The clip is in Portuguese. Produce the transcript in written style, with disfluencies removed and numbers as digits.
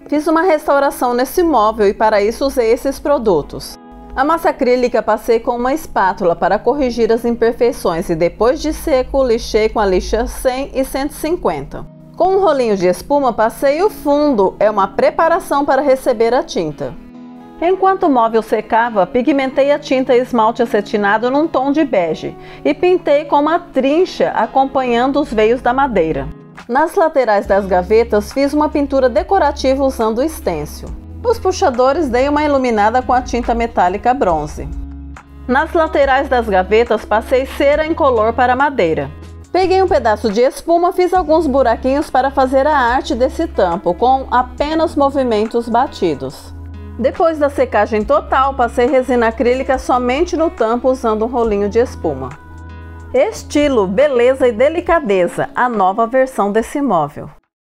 Fiz uma restauração nesse móvel e para isso usei esses produtos. A massa acrílica passei com uma espátula para corrigir as imperfeições e depois de seco lixei com a lixa 100 e 150. Com um rolinho de espuma passei o fundo, é uma preparação para receber a tinta. Enquanto o móvel secava, pigmentei a tinta esmalte acetinado num tom de bege e pintei com uma trincha acompanhando os veios da madeira. Nas laterais das gavetas fiz uma pintura decorativa usando o stencil. Os puxadores dei uma iluminada com a tinta metálica bronze. Nas laterais das gavetas passei cera incolor para madeira. Peguei um pedaço de espuma, fiz alguns buraquinhos para fazer a arte desse tampo, com apenas movimentos batidos. Depois da secagem total, passei resina acrílica somente no tampo usando um rolinho de espuma. Estilo, beleza e delicadeza, a nova versão desse móvel.